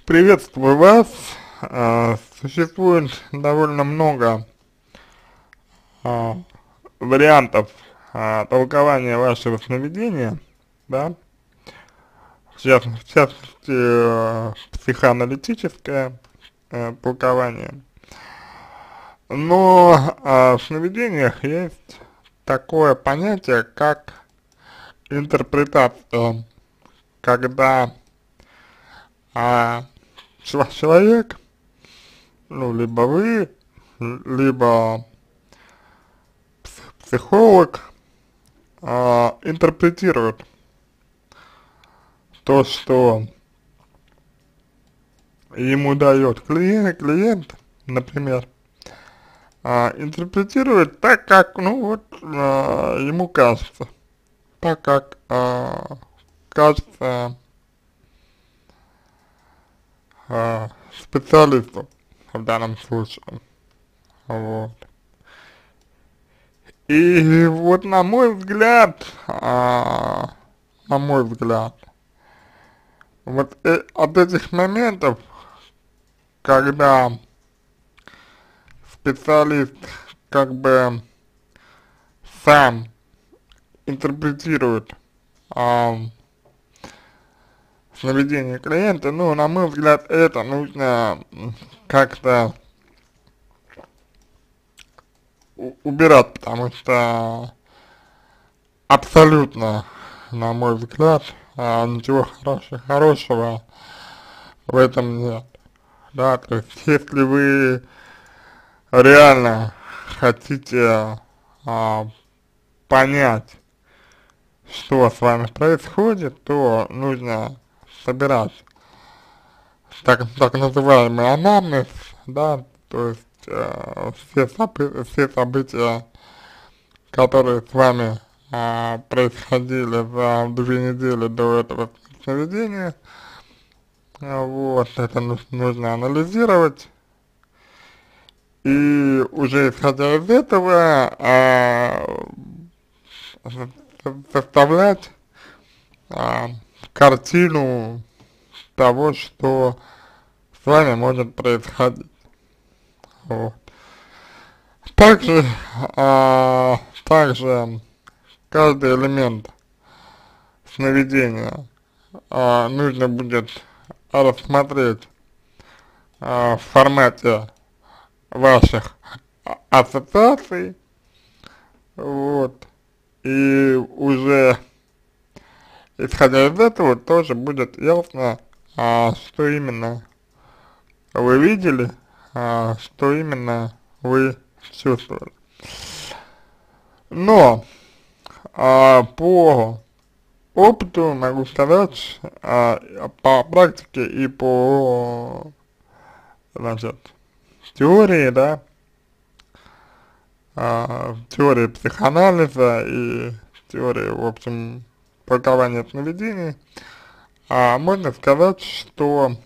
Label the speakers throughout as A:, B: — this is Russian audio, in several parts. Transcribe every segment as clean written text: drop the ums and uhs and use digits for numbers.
A: Приветствую вас. Существует довольно много а, вариантов толкования вашего сновидения, да, в частности, психоаналитическое толкование. Но в сновидениях есть такое понятие, как интерпретация, когда человек, ну, либо вы, либо психолог интерпретирует то, что ему дает клиент, например, интерпретирует так, как, ну вот, ему кажется, так, как кажется специалисту в данном случае, вот. И вот на мой взгляд, вот от этих моментов, когда специалист как бы сам интерпретирует а, сновидение клиента, ну, на мой взгляд, это нужно как-то убирать, потому что абсолютно, на мой взгляд, ничего хорошего в этом нет. Да, то есть, если вы реально хотите понять, что с вами происходит, то нужно собирать так называемый анамнез, да, то есть все события, которые с вами происходили за 2 недели до этого сновидения, вот, это нужно анализировать, и уже исходя из этого составлять картину того, что с вами может происходить. Вот. Также, также каждый элемент сновидения нужно будет рассмотреть в формате ваших ассоциаций, вот, и уже исходя из этого тоже будет ясно, что именно вы видели, что именно вы чувствовали. Но по опыту могу сказать, по практике и по, значит, теории, да, теории психоанализа и теории, в общем, толкования сновидений, можно сказать, что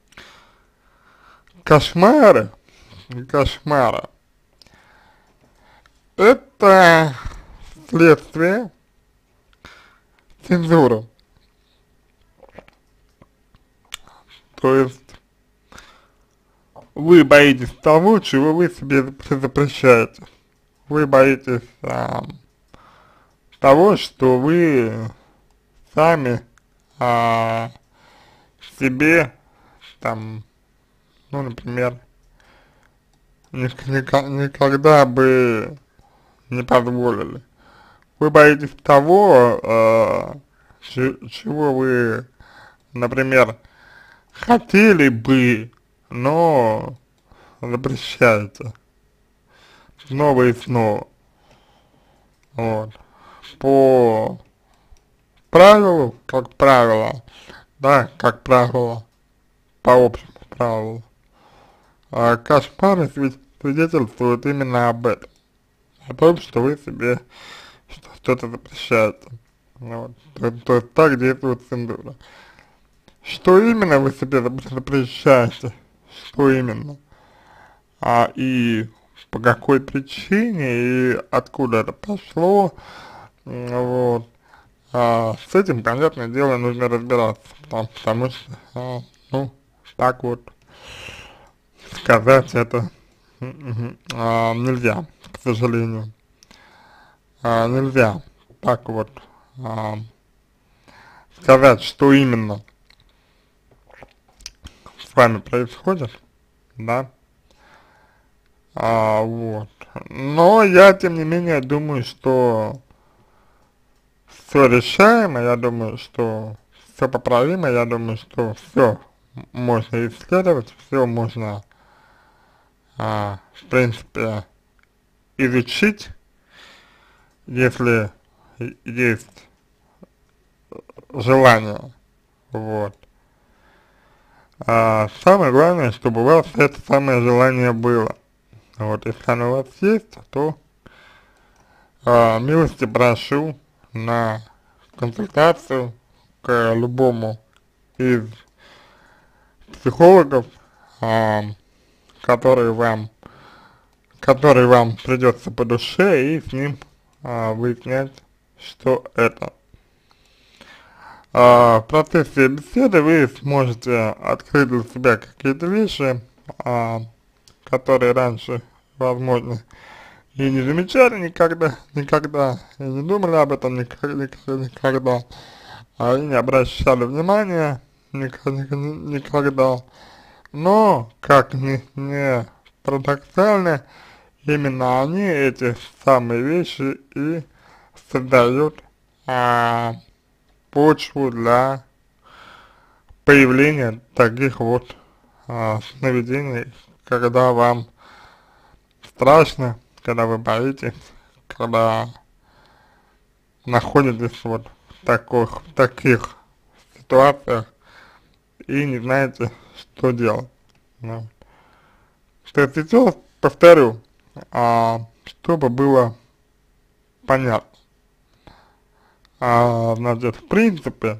A: кошмары, это следствие цензуры. То есть вы боитесь того, чего вы себе запрещаете. Вы боитесь того, что вы сами себе там, ну, например, никогда бы не позволили. Вы боитесь того, чего вы, например, хотели бы, но запрещаете снова и снова. Вот. По правилу, как правило, да, как правило, по общему правилу, кошмары свидетельствуют именно об этом, о том, что вы себе что-то запрещаете. Вот. То есть так действует цензура. Что именно вы себе запрещаете? Что именно? И по какой причине, и откуда это пошло, вот. С этим, понятное дело, нужно разбираться, потому что, ну, так вот сказать это нельзя, к сожалению. Нельзя так вот а, сказать, что именно с вами происходит, да, вот. Но я, тем не менее, думаю, что все решаемо, я думаю, что все поправимо, я думаю, что все можно исследовать, все можно, в принципе, изучить, если есть желание, вот. Самое главное, чтобы у вас это самое желание было. Вот, если оно у вас есть, то милости прошу на консультацию к любому из психологов, а, который вам, который вам придется по душе, и с ним выяснять, что это. В процессе беседы вы сможете открыть для себя какие-то вещи, которые раньше, возможно, и не замечали никогда, и не думали об этом никогда, и не обращали внимания никогда. Но, как ни парадоксально, именно они, эти самые вещи, и создают почву для появления таких вот сновидений, когда вам страшно, когда вы боитесь, когда находитесь вот в таких ситуациях и не знаете, что делать. Да. То есть сейчас повторю, чтобы было понятно. Значит, в принципе,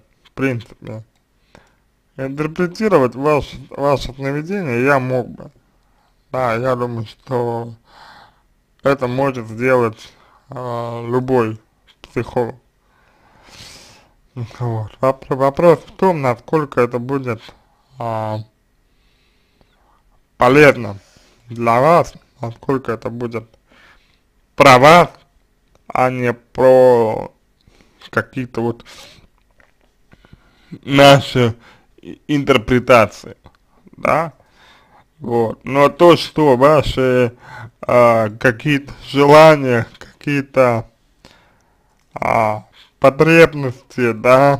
A: интерпретировать ваше сновидение я мог бы. Да, я думаю, что это может сделать любой психолог. Вот. Вопрос в том, насколько это будет полезно для вас, насколько это будет про вас, а не про какие-то вот наши интерпретации, да, вот. Но то, что ваши какие-то желания, какие-то потребности, да,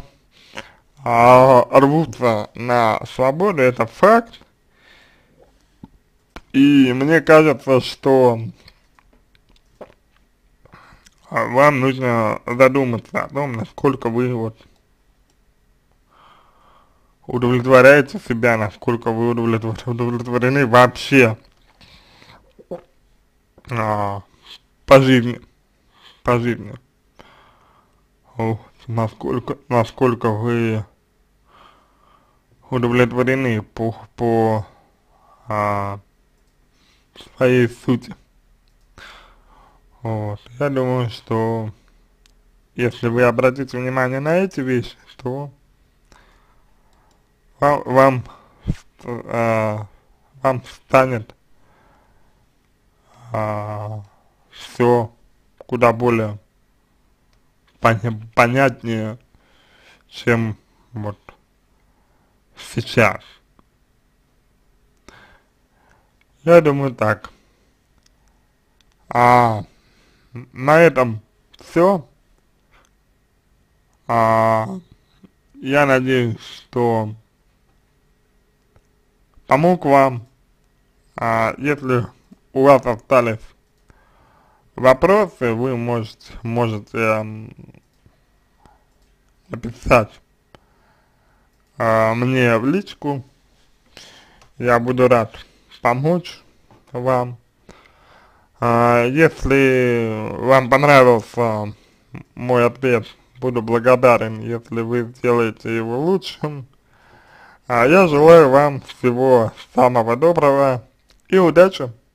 A: рвутся на свободу, это факт. И мне кажется, что вам нужно задуматься о том, насколько вы вот удовлетворяете себя, насколько вы удовлетворены вообще по жизни, Вот, насколько вы удовлетворены по своей сути. Вот, я думаю, что если вы обратите внимание на эти вещи, то вам станет все куда более понятнее, чем вот сейчас. Я думаю так. На этом все. Я надеюсь, что помог вам. Если у вас остались вопросы, вы можете написать мне в личку. Я буду рад помочь вам. Если вам понравился мой ответ, буду благодарен, если вы сделаете его лучшим. Я желаю вам всего самого доброго и удачи!